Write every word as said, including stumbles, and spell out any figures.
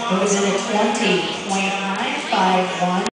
goes in at twenty point nine five one.